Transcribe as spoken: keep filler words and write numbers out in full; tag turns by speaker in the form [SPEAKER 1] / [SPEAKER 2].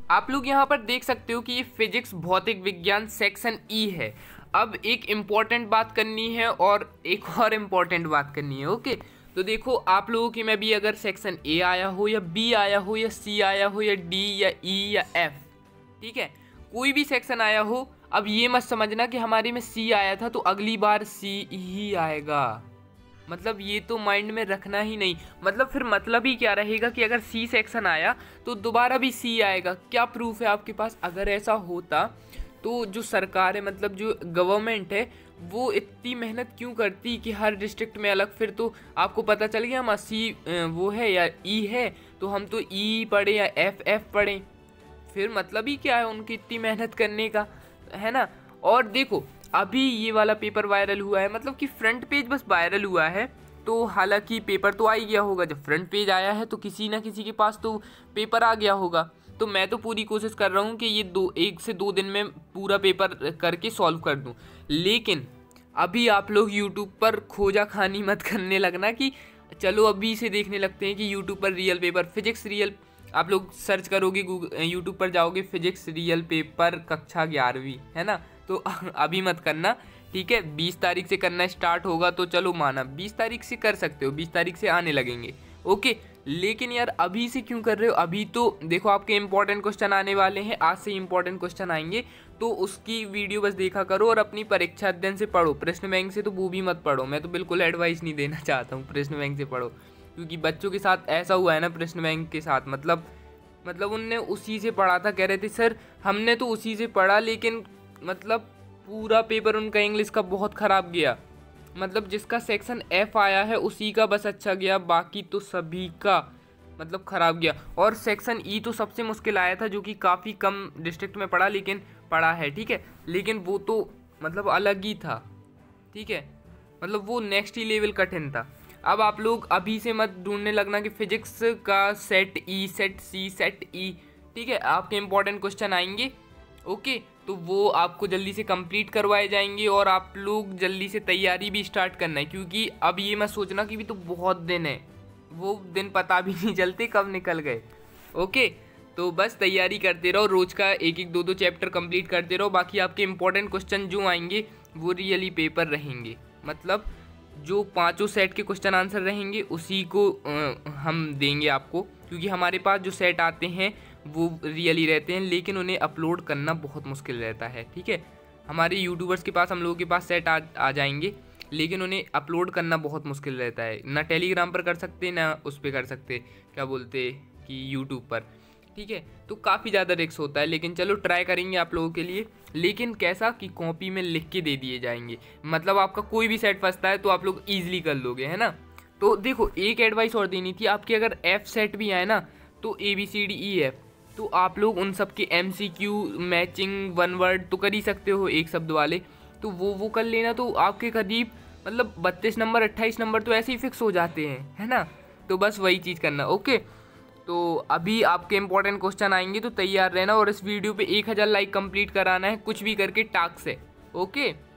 [SPEAKER 1] आप लोग यहाँ पर देख सकते हो कि ये फिजिक्स भौतिक विज्ञान सेक्शन ई है। अब एक इम्पॉर्टेंट बात करनी है और एक और इम्पॉर्टेंट बात करनी है। ओके, तो देखो आप लोगों की में भी अगर सेक्शन ए आया हो या बी आया हो या सी आया हो या डी या ई या एफ, ठीक है, कोई भी सेक्शन आया हो, अब ये मत समझना कि हमारे में सी आया था तो अगली बार सी ही आएगा। मतलब ये तो माइंड में रखना ही नहीं। मतलब फिर मतलब ही क्या रहेगा कि अगर सी सेक्शन आया तो दोबारा भी सी आएगा। क्या प्रूफ है आपके पास? अगर ऐसा होता तो जो सरकार है, मतलब जो गवर्नमेंट है, वो इतनी मेहनत क्यों करती कि हर डिस्ट्रिक्ट में अलग। फिर तो आपको पता चल गया हम सी वो है या ई है तो हम तो ई पढ़े या एफ एफ पढ़ें। फिर मतलब ही क्या है उनकी इतनी मेहनत करने का, है ना। और देखो अभी ये वाला पेपर वायरल हुआ है, मतलब कि फ्रंट पेज बस वायरल हुआ है। तो हालांकि पेपर तो आ ही गया होगा। जब फ्रंट पेज आया है तो किसी ना किसी के पास तो पेपर आ गया होगा। तो मैं तो पूरी कोशिश कर रहा हूँ कि ये दो एक से दो दिन में पूरा पेपर करके सॉल्व कर दूँ। लेकिन अभी आप लोग यूट्यूब पर खोजा खानी मत करने लगना कि चलो अभी से देखने लगते हैं कि यूट्यूब पर रियल पेपर फिजिक्स रियल, आप लोग सर्च करोगे गूगल यूट्यूब पर जाओगे फिजिक्स रियल पेपर कक्षा ग्यारहवीं, है ना। तो अभी मत करना, ठीक है। बीस तारीख से करना स्टार्ट होगा तो चलो माना बीस तारीख से कर सकते हो, बीस तारीख से आने लगेंगे। ओके, लेकिन यार अभी से क्यों कर रहे हो? अभी तो देखो आपके इंपॉर्टेंट क्वेश्चन आने वाले हैं, आज से इंपॉर्टेंट क्वेश्चन आएंगे तो उसकी वीडियो बस देखा करो और अपनी परीक्षा अध्ययन से पढ़ो। प्रश्न बैंक से तो वो भी मत पढ़ो, मैं तो बिल्कुल एडवाइस नहीं देना चाहता हूँ प्रश्न बैंक से पढ़ो, क्योंकि बच्चों के साथ ऐसा हुआ है ना प्रश्न बैंक के साथ। मतलब मतलब उनने उसी से पढ़ा था, कह रहे थे सर हमने तो उसी से पढ़ा, लेकिन मतलब पूरा पेपर उनका इंग्लिश का बहुत ख़राब गया। मतलब जिसका सेक्शन एफ आया है उसी का बस अच्छा गया, बाकी तो सभी का मतलब ख़राब गया। और सेक्शन ई तो सबसे मुश्किल आया था, जो कि काफ़ी कम डिस्ट्रिक्ट में पढ़ा लेकिन पढ़ा है, ठीक है। लेकिन वो तो मतलब अलग ही था, ठीक है, मतलब वो नेक्स्ट ही लेवल कठिन था। अब आप लोग अभी से मत ढूंढने लगना कि फिजिक्स का set E, set C, set E, ठीक है, आपके इंपॉर्टेंट क्वेश्चन आएंगे। ओके, तो वो आपको जल्दी से कंप्लीट करवाए जाएंगे और आप लोग जल्दी से तैयारी भी स्टार्ट करना है, क्योंकि अब ये मत सोचना कि भी तो बहुत दिन है, वो दिन पता भी नहीं चलते कब निकल गए। ओके, तो बस तैयारी करते रहो, रोज का एक एक दो दो चैप्टर कंप्लीट करते रहो। बाकी आपके इंपॉर्टेंट क्वेश्चन जो आएंगे वो रियली पेपर रहेंगे, मतलब जो पांचों सेट के क्वेश्चन आंसर रहेंगे उसी को आ, हम देंगे आपको, क्योंकि हमारे पास जो सेट आते हैं वो रियली रहते हैं, लेकिन उन्हें अपलोड करना बहुत मुश्किल रहता है, ठीक है। हमारे यूट्यूबर्स के पास, हम लोगों के पास सेट आ आ जाएंगे, लेकिन उन्हें अपलोड करना बहुत मुश्किल रहता है। ना टेलीग्राम पर कर सकते ना उस पर कर सकते, क्या बोलते कि यूट्यूब पर, ठीक है। तो काफ़ी ज़्यादा रिस्क होता है, लेकिन चलो ट्राई करेंगे आप लोगों के लिए। लेकिन कैसा कि कॉपी में लिख के दे दिए जाएंगे, मतलब आपका कोई भी सेट फंसता है तो आप लोग ईजिली कर लोगे, है ना। तो देखो एक एडवाइस और देनी थी, आपकी अगर एफ सेट भी आए ना तो A B C D E F, तो आप लोग उन सब के M C Q matching one word तो कर ही सकते हो, एक शब्द वाले, तो वो वो कर लेना। तो आपके करीब मतलब बत्तीस नंबर अट्ठाईस नंबर तो ऐसे ही फिक्स हो जाते हैं, है ना। तो बस वही चीज़ करना। ओके, तो अभी आपके इंपॉर्टेंट क्वेश्चन आएंगे तो तैयार रहना, और इस वीडियो पे एक हज़ार लाइक कंप्लीट कराना है, कुछ भी करके टास्क है। ओके।